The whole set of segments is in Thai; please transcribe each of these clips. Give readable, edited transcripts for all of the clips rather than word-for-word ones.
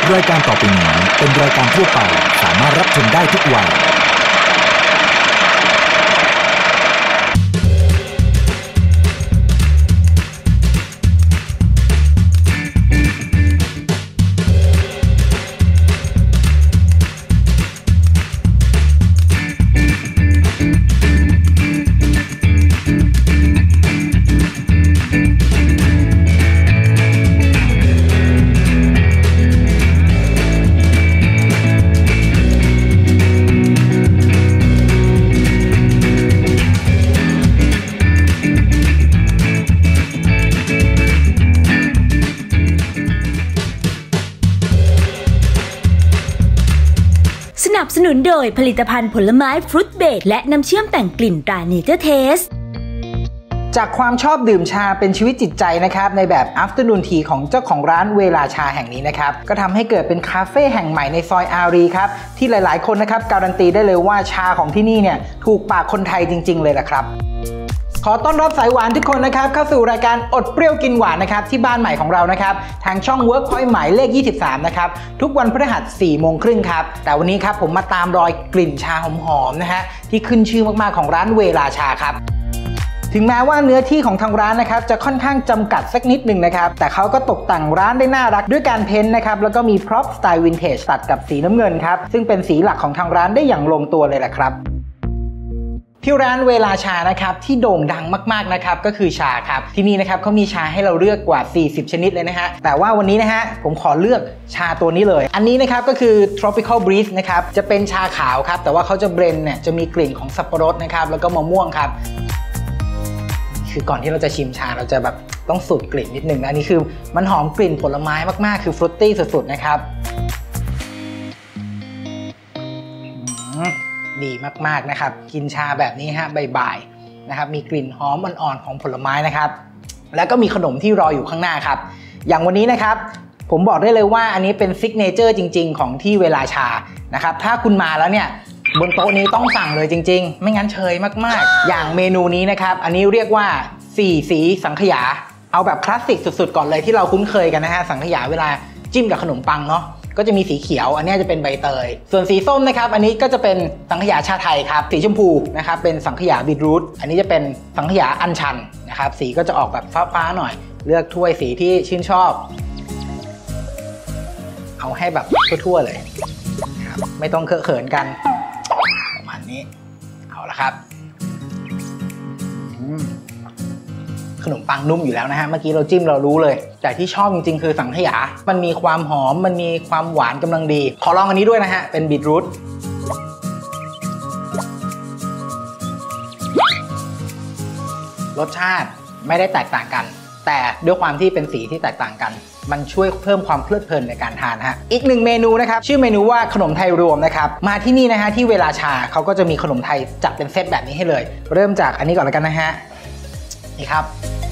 รายการต่อไปนี้เป็นรายการทั่วไปสามารถรับชมได้ทุกวัยสนับสนุนโดยผลิตภัณฑ์ผลไม้ฟรุตเบรดและน้ำเชื่อมแต่งกลิ่นตราเนเจอร์เทสจากความชอบดื่มชาเป็นชีวิตจิตใจนะครับในแบบ Afternoon Tea ของเจ้าของร้านเวลาชาแห่งนี้นะครับก็ทำให้เกิดเป็นคาเฟ่แห่งใหม่ในซอยอารีครับที่หลายๆคนนะครับการันตีได้เลยว่าชาของที่นี่เนี่ยถูกปากคนไทยจริงๆเลยล่ะครับขอต้อนรับสายหวานทุกคนนะครับเข้าสู่รายการอดเปรี้ยวกินหวานนะครับที่บ้านใหม่ของเรานะครับทางช่อง Workpoint หมายเลข 23 นะครับทุกวันพฤหัส 4 โมงครึ่งครับแต่วันนี้ครับผมมาตามรอยกลิ่นชาหอมๆนะฮะที่ขึ้นชื่อมากๆของร้านเวลาชาครับถึงแม้ว่าเนื้อที่ของทางร้านนะครับจะค่อนข้างจำกัดสักนิดหนึ่งนะครับแต่เขาก็ตกแต่งร้านได้น่ารักด้วยการเพ้นท์นะครับแล้วก็มีพร็อพสไตล์วินเทจตัดกับสีน้ำเงินครับซึ่งเป็นสีหลักของทางร้านได้อย่างลงตัวเลยแหละครับที่ร้านเวลาชานะครับที่โด่งดังมากๆนะครับก็คือชาครับที่นี่นะครับเขามีชาให้เราเลือกกว่า40ชนิดเลยนะฮะแต่ว่าวันนี้นะฮะผมขอเลือกชาตัวนี้เลยอันนี้นะครับก็คือ Tropical Breeze นะครับจะเป็นชาขาวครับแต่ว่าเขาจะเบรนด์เนี่ยจะมีกลิ่นของสับปะรดนะครับแล้วก็มะม่วงครับคือก่อนที่เราจะชิมชาเราจะแบบต้องสูดกลิ่นนิดนึงอันนี้คือมันหอมกลิ่นผลไม้มากๆคือฟรุตตี้สุดๆนะครับดีมากๆนะครับกินชาแบบนี้ฮะบ่ายๆนะครับมีกลิ่นหอมอ่อนๆของผลไม้นะครับแล้วก็มีขนมที่รออยู่ข้างหน้าครับอย่างวันนี้นะครับผมบอกได้เลยว่าอันนี้เป็นซิกเนเจอร์จริงๆของที่เวลาชานะครับถ้าคุณมาแล้วเนี่ยบนโต๊ะนี้ต้องสั่งเลยจริงๆไม่งั้นเชยมากๆอย่างเมนูนี้นะครับอันนี้เรียกว่า4สีสังขยาเอาแบบคลาสสิกสุดๆก่อนเลยที่เราคุ้นเคยกันนะฮะสังขยาเวลาจิ้มกับขนมปังเนาะก็จะมีสีเขียวอันนี้จะเป็นใบเตยส่วนสีส้มนะครับอันนี้ก็จะเป็นสังขยาชาไทยครับสีชมพูนะครับเป็นสังขยาบีทรูทอันนี้จะเป็นสังขยาอัญชันนะครับสีก็จะออกแบบฟ้าๆหน่อยเลือกถ้วยสีที่ชื่นชอบเอาให้แบบทั่วๆเลยครับไม่ต้องเคอะเขินกันประมาณนี้เอาละครับขนมปังนุ่มอยู่แล้วนะฮะเมื่อกี้เราจิ้มเรารู้เลยแต่ที่ชอบจริงๆคือสังขยามันมีความหอมมันมีความหวานกำลังดีขอลองอันนี้ด้วยนะฮะเป็นบีทรูทรสชาติไม่ได้แตกต่างกันแต่ด้วยความที่เป็นสีที่แตกต่างกันมันช่วยเพิ่มความเพลิดเพลินในการทานฮะอีกหนึ่งเมนูนะครับชื่อเมนูว่าขนมไทยรวมนะครับมาที่นี่นะฮะที่เวลาชาเขาก็จะมีขนมไทยจัดเป็นเซตแบบนี้ให้เลยเริ่มจากอันนี้ก่อนแล้วกันนะฮะนี่ครับ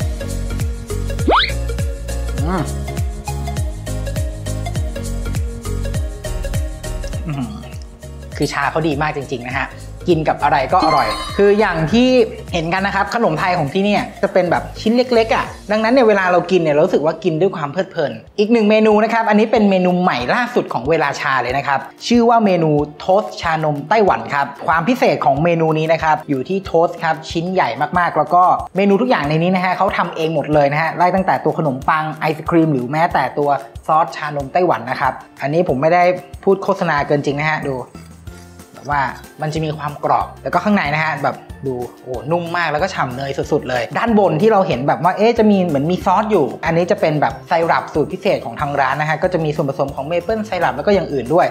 คือชาเขาดีมากจริงๆนะฮะกินกับอะไรก็อร่อยคืออย่างที่เห็นกันนะครับขนมไทยของที่นี่จะเป็นแบบชิ้นเล็กๆอ่ะดังนั้นเนี่ยเวลาเรากินเนี่ยเรารู้สึกว่ากินด้วยความเพลิดเพลินอีกหนึ่งเมนูนะครับอันนี้เป็นเมนูใหม่ล่าสุดของเวลาชาเลยนะครับชื่อว่าเมนูโทสต์ชานมไต้หวันครับความพิเศษของเมนูนี้นะครับอยู่ที่โทสต์ครับชิ้นใหญ่มากๆแล้วก็เมนูทุกอย่างในนี้นะฮะเขาทำเองหมดเลยนะฮะไล่ตั้งแต่ตัวขนมปังไอศครีมหรือแม้แต่ตัวซอสชานมไต้หวันนะครับอันนี้ผมไม่ได้พูดโฆษณาเกินจริงนะฮะดูว่ามันจะมีความกรอบแล้วก็ข้างในนะฮะแบบดูโอ้นุ่มมากแล้วก็ฉ่ำเนยสุดๆเลยด้านบนที่เราเห็นแบบว่าจะมีเหมือนมีซอสอยู่อันนี้จะเป็นแบบไซรัปสูตรพิเศษของทางร้านนะฮะก็จะมีส่วนผสมของเมเปิลไซรัปแล้วก็อย่างอื่นด้วย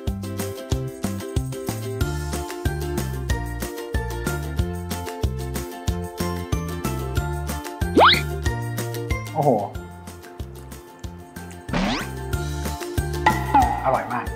โอ้โหอร่อยมาก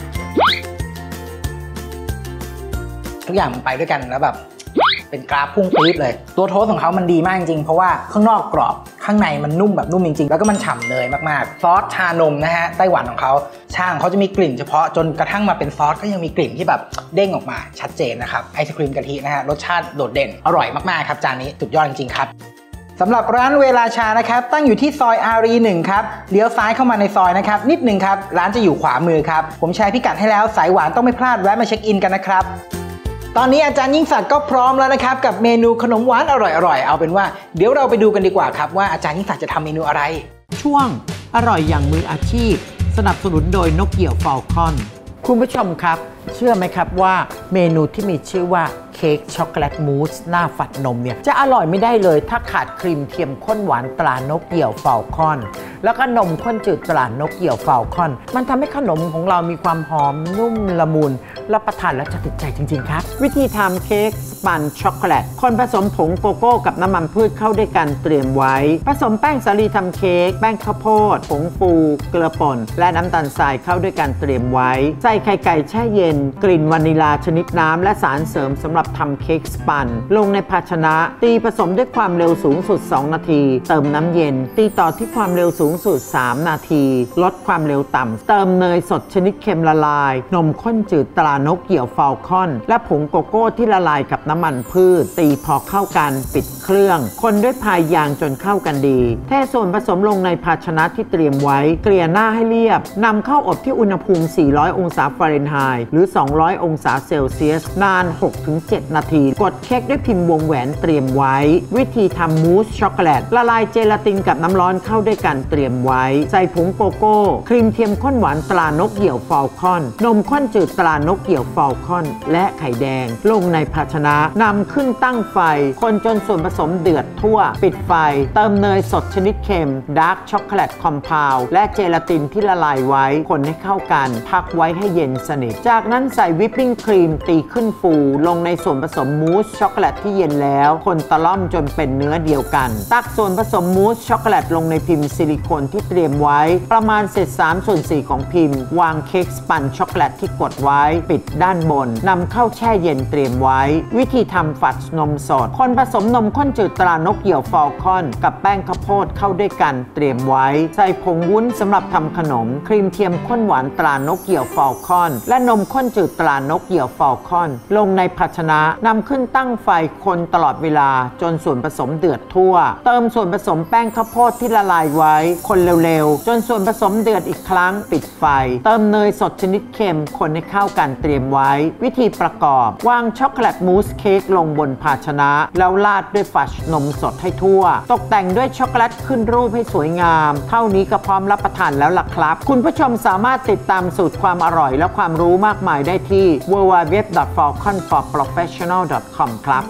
ทุกอย่างมันไปด้วยกันแล้วแบบเป็นกราฟพุ่งปี๊ดเลยตัวโทสต์ของเขามันดีมากจริงเพราะว่าข้างนอกกรอบข้างในมันนุ่มแบบนุ่มจริงๆแล้วก็มันฉ่ำเนยมากๆซอสชานมนะฮะไต้หวันของเขาชาของเขาจะมีกลิ่นเฉพาะจนกระทั่งมาเป็นซอสก็ยังมีกลิ่นที่แบบเด้งออกมาชัดเจนนะครับไอศครีมกะทินะฮะรสชาติโดดเด่นอร่อยมากๆครับจานนี้สุดยอดจริงๆครับสำหรับร้านเวลาชานะครับตั้งอยู่ที่ซอยอารี1ครับเลี้ยวซ้ายเข้ามาในซอยนะครับนิดนึงครับร้านจะอยู่ขวามือครับผมแชร์พิกัดให้แล้วสายหวานต้องไม่พลาดแวะมาเช็คอินกันนะครับตอนนี้อาจารย์ยิ่งศักดิ์ก็พร้อมแล้วนะครับกับเมนูขนมหวานอร่อยๆเอาเป็นว่าเดี๋ยวเราไปดูกันดีกว่าครับว่าอาจารย์ยิ่งศักดิ์จะทำเมนูอะไรช่วงอร่อยอย่างมืออาชีพสนับสนุนโดยนกเหยี่ยวฟอลคอนคุณผู้ชมครับเชื่อไหมครับว่าเมนูที่มีชื่อว่าเค้กช็อกโกแลตมูสหน้าฝัดนมเนี่ยจะอร่อยไม่ได้เลยถ้าขาดครีมเทียมข้นหวานตรานกเหยี่ยวฟอลคอนแล้วก็นมข้นจืดตรานกเหยี่ยวฟอลคอนมันทำให้ขนมของเรามีความหอมนุ่มละมุนรับประทานแล้วจะติดใจจริงๆครับวิธีทำเค้กสปันช็อกโกแลตคนผสมผงโกโก้กับน้ำมันพืชเข้าด้วยกันเตรียมไว้ผสมแป้งสาลีทำเค้กแป้งข้าวโพดผงฟูเกลือป่นและน้ำตาลทรายเข้าด้วยกันเตรียมไว้ใส่ไข่ไก่แช่เย็นกลิ่นวานิลาชนิดน้ำและสารเสริมสำหรับทำเค้กสปันลงในภาชนะตีผสมด้วยความเร็วสูงสุด2นาทีเติมน้ำเย็นตีต่อที่ความเร็วสูงสุด3นาทีลดความเร็วต่ำเติมเนยสดชนิดเค็มละลายนมข้นจืดตรานกเหยี่ยวฟอลคอนและผงโกโก้ที่ละลายกับน้ำมันพืชตีพอเข้ากันปิดเครื่องคนด้วยพายยางจนเข้ากันดีเทส่วนผสมลงในภาชนะที่เตรียมไว้เกลี่ยหน้าให้เรียบนำเข้าอบที่อุณหภูมิ400องศาฟาเรนไฮต์หรือ200องศาเซลเซียสนาน 6-7 นาทีกดเค้กด้วยพิมพ์วงแหวนเตรียมไว้วิธีทำมูสช็อกโกแลตละลายเจลาตินกับน้ำร้อนเข้าด้วยกันเตรียมไว้ใส่ผงโกโก้ครีมเทียมข้นหวานตรานกเหยี่ยวฟอลคอนนมข้นจืดตรานกเหยี่ยวฟอลคอนและไข่แดงลงในภาชนะนำขึ้นตั้งไฟคนจนส่วนผสมเดือดทั่วปิดไฟเติมเนยสดชนิดเค็มดาร์กช็อกโกแลตคอมเพลด์และเจลาตินที่ละลายไว้คนให้เข้ากันพักไว้ให้เย็นสนิทจากนั้นใส่วิปปิ้งครีมตีขึ้นฟูลงในส่วนผสมมูสช็อกโกแลตที่เย็นแล้วคนตะล่อมจนเป็นเนื้อเดียวกันตักส่วนผสมมูสช็อกโกแลตลงในพิมพ์ซิลิโคนที่เตรียมไว้ประมาณเศษ3/4ของพิมพ์วางเค้กสปันช็อกโกแลตที่กดไว้ปิดด้านบนนำเข้าแช่เย็นเตรียมไว้วิธีทำฝัดนมสดคนผสมนมข้นจืดตรานกเหยี่ยวฟอลคอนกับแป้งข้าวโพดเข้าด้วยกันเตรียมไว้ใส่ผงวุ้นสำหรับทำขนมครีมเทียมข้นหวานตรานกเหยี่ยวฟอลคอนและนมข้นจืดตรานกเหยี่ยวฟอลคอนลงในภาชนะนำขึ้นตั้งไฟคนตลอดเวลาจนส่วนผสมเดือดทั่วเติมส่วนผสมแป้งข้าวโพดที่ละลายไว้คนเร็วๆจนส่วนผสมเดือดอีกครั้งปิดไฟเติมเนยสดชนิดเค็มคนให้เข้ากันเตรียมไว้วิธีประกอบวางช็อกโกแลตมูสเค้กลงบนภาชนะแล้วราดด้วยฝัดนมสดให้ทั่วตกแต่งด้วยช็อกโกแลตขึ้นรูปให้สวยงามเท่านี้ก็พร้อมรับประทานแล้วล่ะครับคุณผู้ชมสามารถติดตามสูตรความอร่อยและความรู้มากมายได้ที่ www.falconforprofessional.com ครับ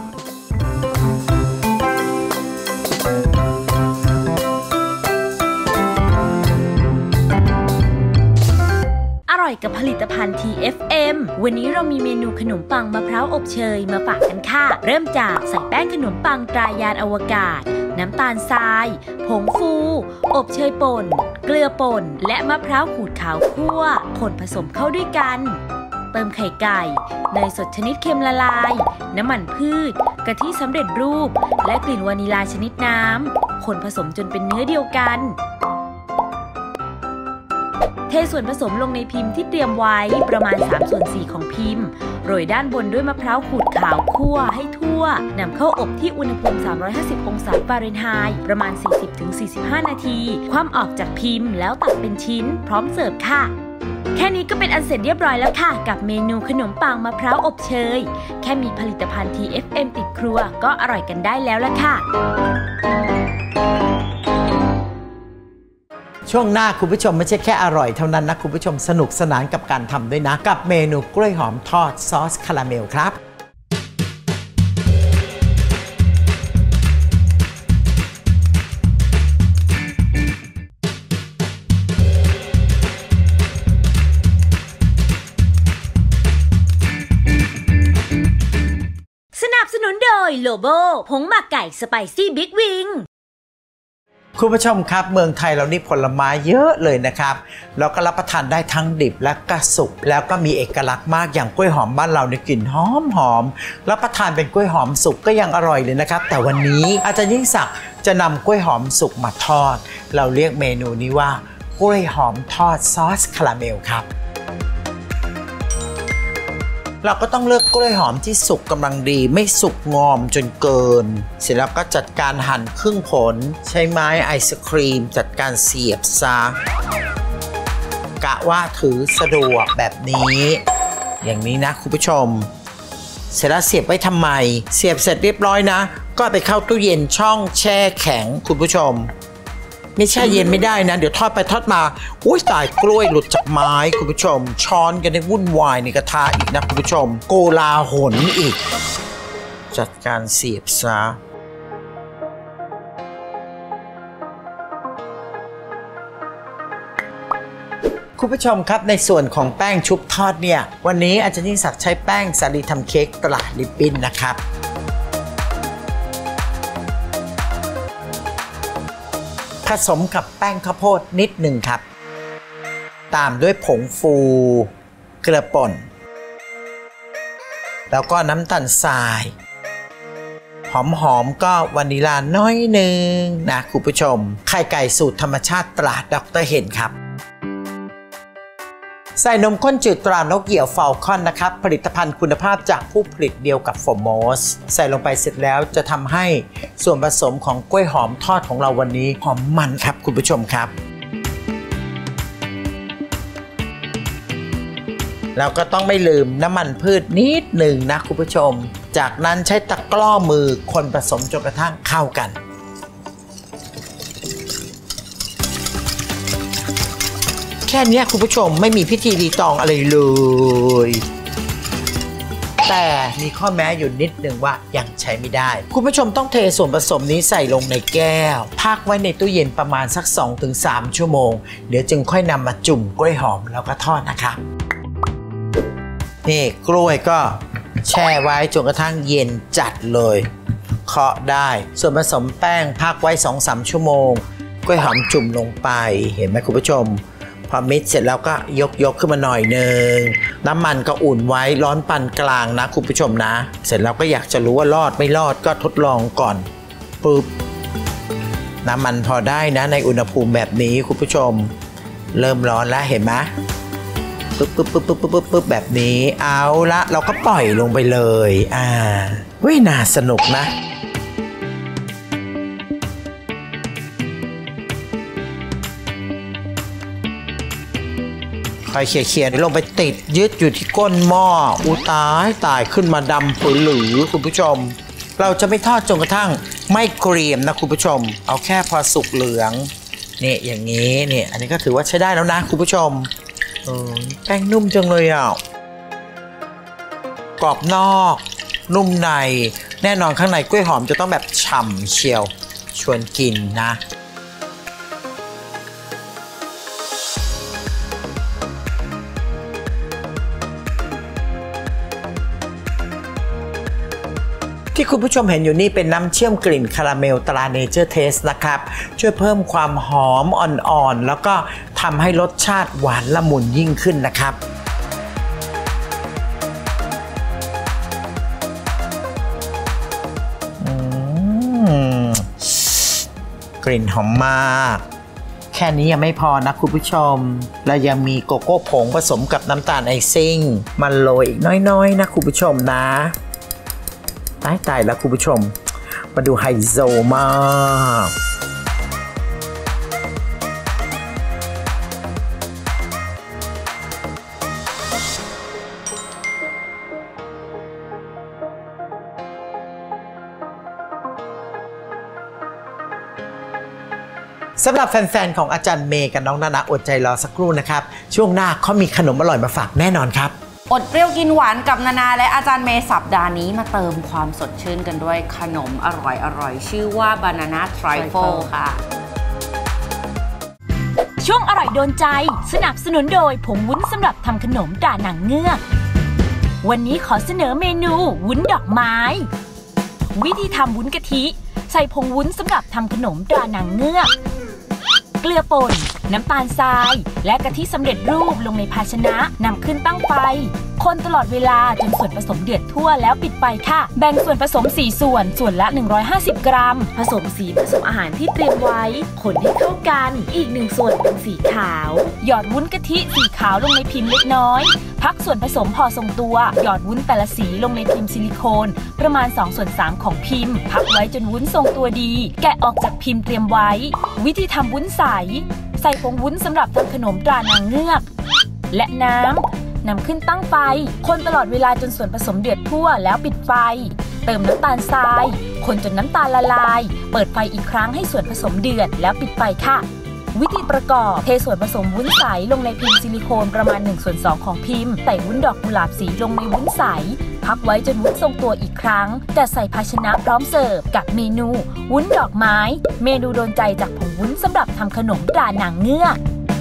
อร่อยกับผลิตภัณฑ์ TFM วันนี้เรามีเมนูขนมปังมะพร้าวอบเชยมาฝากกันค่ะเริ่มจากใส่แป้งขนมปังตรายานอวกาศน้ำตาลทรายผงฟูอบเชยป่นเกลือป่นและมะพร้าวขูดขาวคั่วคนผสมเข้าด้วยกันเติมไข่ไก่เนยสดชนิดเค็มละลายน้ำมันพืชกะทิสำเร็จรูปและกลิ่นวานิลาชนิดน้ำคนผสมจนเป็นเนื้อเดียวกันเทส่วนผสมลงในพิมพ์ที่เตรียมไว้ประมาณ3/4ของพิมพ์โรยด้านบนด้วยมะพร้าวขูดขาวคั่วให้ทั่วนำเข้าอบที่อุณหภูมิ350องศาฟาเรนไฮต์ประมาณ 40-45 นาทีคว่ำออกจากพิมพ์แล้วตัดเป็นชิ้นพร้อมเสิร์ฟค่ะแค่นี้ก็เป็นอันเสร็จเรียบร้อยแล้วค่ะกับเมนูขนมปังมะพร้าวอบเชยแค่มีผลิตภัณฑ์ TFM ติดครัวก็อร่อยกันได้แล้วล่ะค่ะช่วงหน้าคุณผู้ชมไม่ใช่แค่อร่อยเท่านั้นนะคุณผู้ชมสนุกสนานกับการทำด้วยนะกับเมนูกล้วยหอมทอดซอสคาราเมลครับสนับสนุนโดยโลโบผงหมักไก่สไปซี่บิ๊กวิงคุณผู้ชมครับเมืองไทยเรานี่ผลไม้เยอะเลยนะครับแล้วก็รับประทานได้ทั้งดิบและก็สุกแล้วก็มีเอกลักษณ์มากอย่างกล้วยหอมบ้านเราเนี่ยกลิ่นหอมรับประทานเป็นกล้วยหอมสุกก็ยังอร่อยเลยนะครับแต่วันนี้อาจารย์ยิ่งศักดิ์จะนำกล้วยหอมสุกมาทอดเราเรียกเมนูนี้ว่ากล้วยหอมทอดซอสคาราเมลครับเราก็ต้องเลือกกล้วยหอมที่สุกกำลังดีไม่สุกงอมจนเกินเสร็จแล้วก็จัดการหั่นครึ่งผลใช้ไม้ไอศครีมจัดการเสียบซะกะว่าถือสะดวกแบบนี้อย่างนี้นะคุณผู้ชมเสร็จแล้วเสียบไว้ทำไมเสียบเสร็จเรียบร้อยนะก็ไปเข้าตู้เย็นช่องแช่แข็งคุณผู้ชมไม่แช่เย็นไม่ได้นะเดี๋ยวทอดไปทอดมาอุ้ยตายกล้วยหลุดจากไม้คุณผู้ชมช้อนกันในวุ่นวายในกระทะอีกนะคุณผู้ชมโกลาหลอีกจัดการเสียบซะคุณผู้ชมครับในส่วนของแป้งชุบทอดเนี่ยวันนี้อาจารย์ยิ่งศักดิ์ใช้แป้งสาลีทำเค้กตราลิปปิ้นนะครับผสมกับแป้งข้าวโพดนิดหนึ่งครับตามด้วยผงฟูเกลือป่นแล้วก็น้ำตาลทรายหอมๆก็วานิลาน้อยหนึ่งนะคุณผู้ชมไข่ไก่สูตรธรรมชาติตราดร.เห็นครับใส่นมข้นจืดตรานกเหยี่ยวฟอลคอนนะครับผลิตภัณฑ์คุณภาพจากผู้ผลิตเดียวกับโฟโมสใส่ลงไปเสร็จแล้วจะทำให้ส่วนผสมของกล้วยหอมทอดของเราวันนี้หอมมันครับคุณผู้ชมครับแล้วก็ต้องไม่ลืมน้ำมันพืชนิดหนึ่งนะคุณผู้ชมจากนั้นใช้ตะกร้อมือคนผสมจนกระทั่งเข้ากันแค่นี้คุณผู้ชมไม่มีพิธีรีตองอะไรเลยแต่มีข้อแม้อยู่นิดหนึ่งว่ายังใช้ไม่ได้คุณผู้ชมต้องเทส่วนผสมนี้ใส่ลงในแก้วพักไว้ในตู้เย็นประมาณสัก 2-3 ชั่วโมงเดี๋ยวจึงค่อยนำมาจุ่มกล้วยหอมแล้วก็ทอดนะครับนี่กล้วยก็แช่ไว้จนกระทั่งเย็นจัดเลยเคาะได้ส่วนผสมแป้งพักไว้ 2-3 ชั่วโมงกล้วยหอมจุ่มลงไปเห็นไหมคุณผู้ชมพอมิกซ์เสร็จแล้วก็ยกขึ้นมาหน่อยนึงน้ำมันก็อุ่นไว้ร้อนปานกลางนะคุณผู้ชมนะเสร็จแล้วก็อยากจะรู้ว่ารอดไม่รอดก็ทดลองก่อนปุ๊บน้ำมันพอได้นะในอุณหภูมิแบบนี้คุณผู้ชมเริ่มร้อนแล้วเห็นไหมปุ๊บแบบนี้เอาละเราก็ปล่อยลงไปเลยน่าสนุกนะคอยเขี่ยลงไปติดยึดอยู่ที่ก้นหม้อตายขึ้นมาดำปุ๋ยหลือคุณผู้ชมเราจะไม่ทอดจนกระทั่งไม่เกรียมนะคุณผู้ชมเอาแค่พอสุกเหลืองนี่อย่างนี้นี่อันนี้ก็ถือว่าใช้ได้แล้วนะคุณผู้ชมแป้งนุ่มจังเลยกรอบนอกนุ่มในแน่นอนข้างในกล้วยหอมจะต้องแบบฉ่ำเชียวชวนกินนะที่คุณผู้ชมเห็นอยู่นี่เป็นน้ำเชื่อมกลิ่นคาราเมลตราเนเจอร์เทสนะครับช่วยเพิ่มความหอมอ่อนๆแล้วก็ทำให้รสชาติหวานละมุนยิ่งขึ้นนะครับกลิ่นหอมมากแค่นี้ยังไม่พอนะคุณผู้ชมเรายังมีโกโก้ผงผสมกับน้ำตาลไอซิ่งมาโรยอีกน้อยๆนะคุณผู้ชมนะตายแล้วคุณผู้ชมมาดูไฮโซมากสำหรับแฟนๆของอาจารย์เมย์กับน้องนานาอดใจรอสักครู่นะครับช่วงหน้าเขามีขนมอร่อยมาฝากแน่นอนครับอดเปรี้ยวกินหวานกับนานาและอาจารย์เมย์สัปดาห์นี้มาเติมความสดชื่นกันด้วยขนมอร่อยชื่อว่า Banana Trifle ค่ะช่วงอร่อยโดนใจสนับสนุนโดยผงวุ้นสำหรับทำขนมตราหนังเงือกวันนี้ขอเสนอเมนูวุ้นดอกไม้วิธีทำวุ้นกะทิใส่ผงวุ้นสำหรับทำขนมตราหนังเงือกเกลือป่นน้ำตาลทรายและกะทิสำเร็จรูปลงในภาชนะนำขึ้นตั้งไฟคนตลอดเวลาจนส่วนผสมเดือดทั่วแล้วปิดไฟค่ะแบ่งส่วนผสม4ส่วนละ150 กรัมผสมสีผสมอาหารที่เตรียมไว้คนให้เข้ากันอีก1ส่วนเป็นสีขาวหยอดวุ้นกะทิสีขาวลงในพิมพ์เล็กน้อยพักส่วนผสมพอทรงตัวหยอดวุ้นแต่ละสีลงในพิมพ์ซิลิโคนประมาณ2/3ของพิมพ์พักไว้จนวุ้นทรงตัวดีแกะออกจากพิมพ์เตรียมไว้วิธีทำวุ้นใส่ผงวุ้นสำหรับทำขนมตรานางเงือกและน้ำนำขึ้นตั้งไฟคนตลอดเวลาจนส่วนผสมเดือดทั่วแล้วปิดไฟเติมน้ำตาลทรายคนจนน้ำตาลละลายเปิดไฟอีกครั้งให้ส่วนผสมเดือดแล้วปิดไฟค่ะวิธีประกอบเทส่วนผสมวุ้นใสลงในพิมพ์ซิลิโคนประมาณ1/2ของพิมพ์ใส่วุ้นดอกกุหลาบสีลงในวุ้นใสพักไว้จนวุ้นทรงตัวอีกครั้งจัดใส่ภาชนะพร้อมเสิร์ฟกับเมนูวุ้นดอกไม้เมนูโดนใจจากผงวุ้นสำหรับทำขนมตรานางเงือก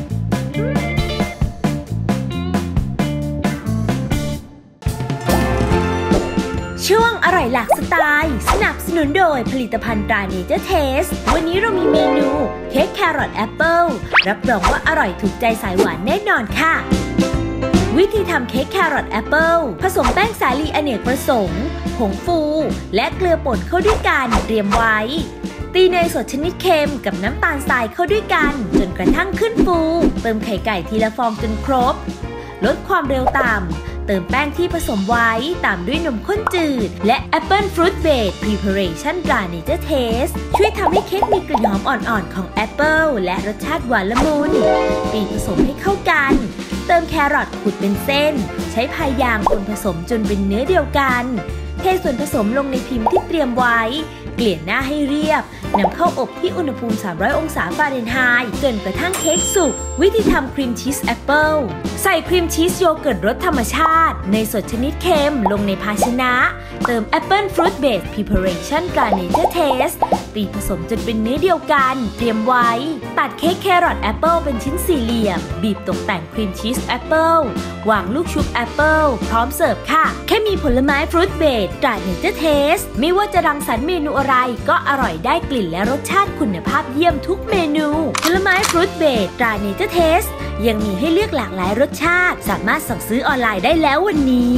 ช่วงอร่อยหลากสไตล์สนับสนุนโดยผลิตภัณฑ์ตราเนเจอร์เทสวันนี้เรามีเมนูเค้กแครอทแอปเปิลรับรองว่าอร่อยถูกใจสายหวานแน่นอนค่ะวิธีทำเค้กแครอทแอปเปิลผสมแป้งสาลีอเนกประสงค์ผงฟูและเกลือป่นเข้าด้วยกันเตรียมไว้ตีเนยสดชนิดเค็มกับน้ำตาลทรายเข้าด้วยกันจนกระทั่งขึ้นฟูเติมไข่ไก่ทีละฟองจนครบลดความเร็วต่ำเติมแป้งที่ผสมไว้ตามด้วยนมข้นจืดและ Apple Fruit Based Preparation ตรา Nature Taste ช่วยทำให้เค้กมีกลิ่นหอมอ่อนๆของแอปเปิลและรสชาติหวานละมุนตีผสมให้เข้ากันเติมแครอทขูดเป็นเส้นใช้พายยางคนผสมจนเป็นเนื้อเดียวกันเทส่วนผสมลงในพิมพ์ที่เตรียมไว้เกลี่ยหน้าให้เรียบนำเข้าอบที่อุณหภูมิ300 องศาฟาเรนไฮต์จนกระทั่งเค้กสุกวิธีทำครีมชีสแอปเปิลใส่ครีมชีสโยเกิร์ตรสธรรมชาติเนยสดชนิดเค็มลงในภาชนะเติม Apple Fruit Based Preparation ตรา Nature Taste ตีผสมจนเป็นเนื้อเดียวกันเตรียมไว้ตัดเค้กแครอทแอปเปิลเป็นชิ้นสี่เหลี่ยมบีบตกแต่งครีมชีสแอปเปิลวางลูกชุบแอปเปิลพร้อมเสิร์ฟค่ะแค่มีผลไม้ฟรุตเบสตรา Nature Taste ไม่ว่าจะรังสรรค์เมนูอะไรก็อร่อยได้กลิ่นและรสชาติคุณภาพเยี่ยมทุกเมนูผลไม้ฟรุตเบสตรา Nature Taste ยังมีให้เลือกหลากหลายรสชาติสามารถสั่งซื้อออนไลน์ได้แล้ววันนี้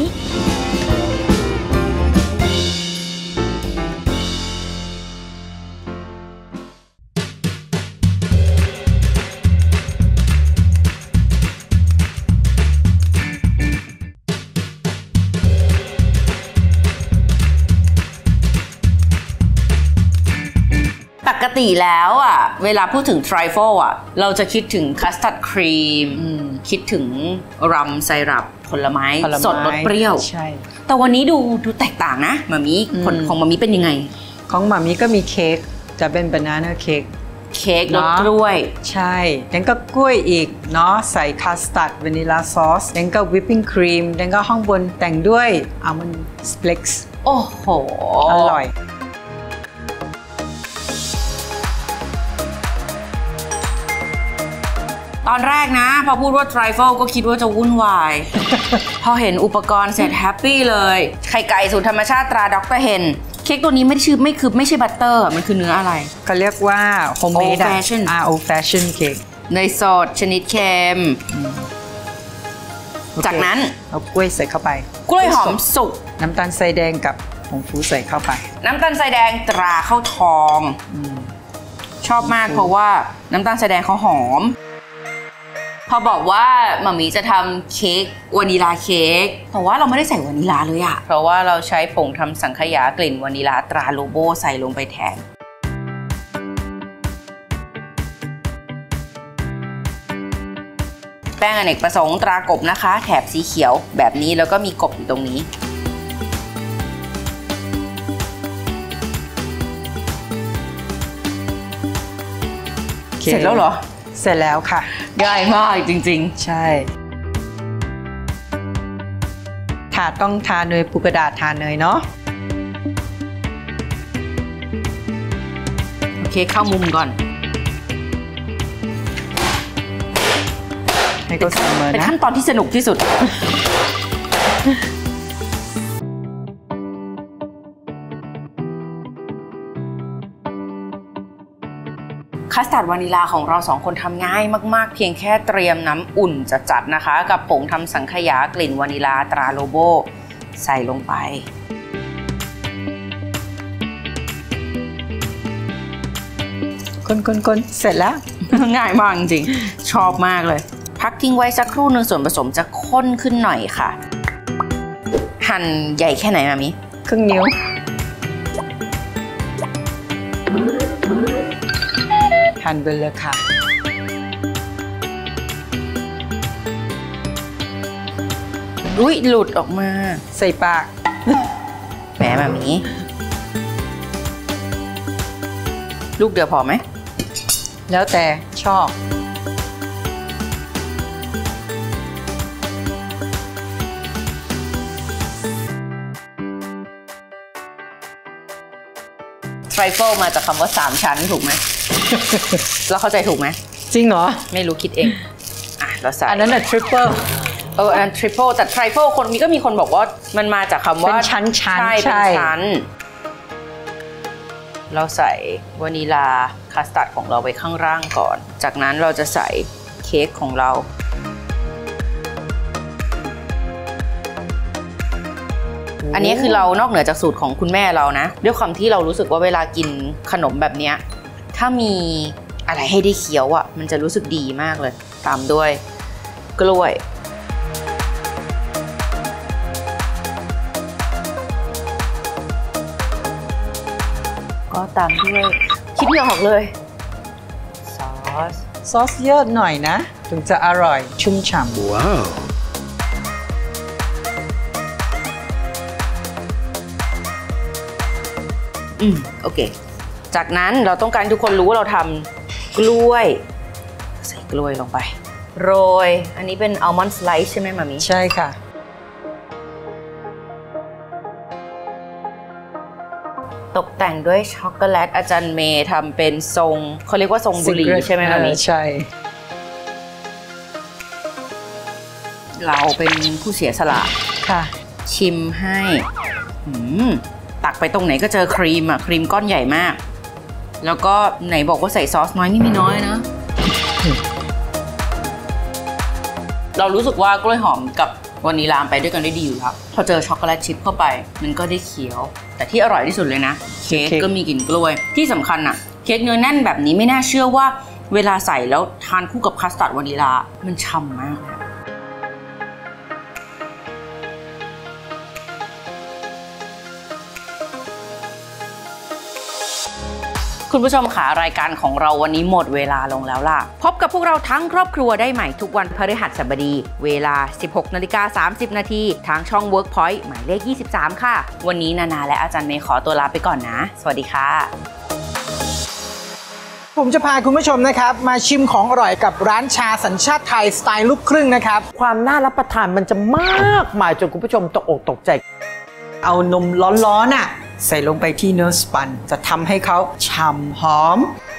ปกติแล้วอ่ะเวลาพูดถึง trifle อ่ะเราจะคิดถึงคัสตาร์ดครีมคิดถึงรัมไซรัปผลไม้สดรสเปรี้ยวใช่แต่วันนี้ดูแตกต่างนะมามีผลของมามีเป็นยังไงของมามีก็มีเค้กจะเป็นบานาน่าเค้กรสกล้วยใช่แล้วก็กล้วยอีกเนาะใส่คัสตาร์ดวานิลลาซอสแล้วก็วิปปิ้งครีมแล้วก็ข้างบนแต่งด้วยอัลมอนด์สเปล็กซ์โอ้โหอร่อยตอนแรกนะพอพูดว่า trifle ก็คิดว่าจะวุ่นวาย พอเห็นอุปกรณ์เสร็จแฮปปี้เลยไข่ไก่สูตรธรรมชาติตราดร.เฮนเค้กตัวนี้ไม่ใช่บัตเตอร์มันคือเนื้ออะไรเขาเรียกว่า homemade old fashion cake เนยสดชนิดเค็มจากนั้นเอากล้วยใส่เข้าไปกล้วยหอมสุกน้ำตาลทรายแดงกับผงฟูใส่เข้าไปน้ำตาลทรายแดงตราข้าวทองชอบมากเพราะว่าน้ำตาลทรายแดงเขาหอมพอบอกว่าหม่ามีจะทำเค้กวานิลาเค้กแต่ว่าเราไม่ได้ใส่วานิลาเลยอะเพราะว่าเราใช้ผงทำสังขยากลิ่นวานิลาตราโลโบใส่ลงไปแทนแป้งอเนกประสงค์ตรากบนะคะแถบสีเขียวแบบนี้แล้วก็มีกบอยู่ตรงนี้เสร็จแล้วเหรอเสร็จแล้วค่ะง่ายมากจริงๆใช่ต้องทาเนยปูกระดาษทาเนยเนาะโอเคเข้ามุมก่อนให้เขาเสมอนะเป็นขั้นตอนที่สนุกที่สุดคัสตาร์ดวานิลาของเรา2คนทำง่ายมากๆเพียงแค่เตรียมน้ำอุ่นจัดๆนะคะกับผงทำสังขยากลิ่นวานิลาตราโลโบใส่ลงไปคนเสร็จแล้วง่ายมากจริงๆชอบมากเลยพักทิ้งไว้สักครู่นึงส่วนผสมจะข้นขึ้นหน่อยค่ะหั่นใหญ่แค่ไหนมามิครึ่งนิ้วหั่นไปเลยค่ะอุ๊ยหลุดออกมาใส่ปากแหมมามิลูกเดียวพอไหมแล้วแต่ชอบทริฟเฟิลมาจากคำว่า3ชั้นถูกไหม เราเข้าใจถูกไหมจริงเหรอไม่รู้คิดเองเราใส่อันนั้นทริปเปิลอันนั้นทริปเปิลแต่ทริฟเฟิลคนมีคนบอกว่ามันมาจากคำว่าเป็นชั้นใช่เป็นชั้นเราใส่วานิลาคัสตาร์ดของเราไว้ข้างล่างก่อนจากนั้นเราจะใส่เค้กของเราอันนี้คือเรานอกเหนือจากสูตรของคุณแม่เรานะด้วยความที่เรารู้สึกว่าเวลากินขนมแบบนี้ถ้ามีอะไรให้ได้เคี้ยวอ่ะมันจะรู้สึกดีมากเลยตามด้วยกล้วยก็ตามด้วยคิดไม่ออกเลยซอสเยอะหน่อยนะถึงจะอร่อยชุ่มฉ่ำว้าวโอเคจากนั้นเราต้องการทุกคนรู้ว่าเราทำกล้วยใส่กล้วยลงไปโรยอันนี้เป็นอัลมอนด์สไลซ์ใช่ไหมมามิใช่ค่ะตกแต่งด้วยช็อกโกแลตอาจารย์เมย์ทำเป็นทรงเขาเรียกว่าทรงบุหรี่ใช่ไหมมามิใช่เราเป็นผู้เสียสละค่ะชิมให้ตักไปตรงไหนก็เจอครีมครีมก้อนใหญ่มากแล้วก็ไหนบอกว่าใส่ซอสน้อยนี่ไม่น้อยนะเรารู้สึกว่ากล้วยหอมกับวานิลาไปด้วยกันได้ดีอยู่ครับพอเจอช็อกโกแลตชิพเข้าไปมันก็ได้เคี้ยวแต่ที่อร่อยที่สุดเลยนะเค้กก็มีกลิ่นกล้วยที่สำคัญเค้กเนื้อแน่นแบบนี้ไม่น่าเชื่อว่าเวลาใส่แล้วทานคู่กับคัสตาร์ดวานิลามันฉ่ำมากคุณผู้ชมค่ะรายการของเราวันนี้หมดเวลาลงแล้วล่ะพบกับพวกเราทั้งครอบครัวได้ใหม่ทุกวันพฤหัสบดีเวลา 16:30 น.ทางช่อง Workpoint หมายเลข 23 ค่ะวันนี้นานาและอาจารย์เมย์ขอตัวลาไปก่อนนะสวัสดีค่ะผมจะพาคุณผู้ชมนะครับมาชิมของอร่อยกับร้านชาสัญชาติไทยสไตล์ลูกครึ่งนะครับความน่ารับประทานมันจะมากมายจนคุณผู้ชมตกอกตกใจเอานมร้อนๆใส่ลงไปที่เนื้อสปันจะทำให้เขาฉ่ำหอม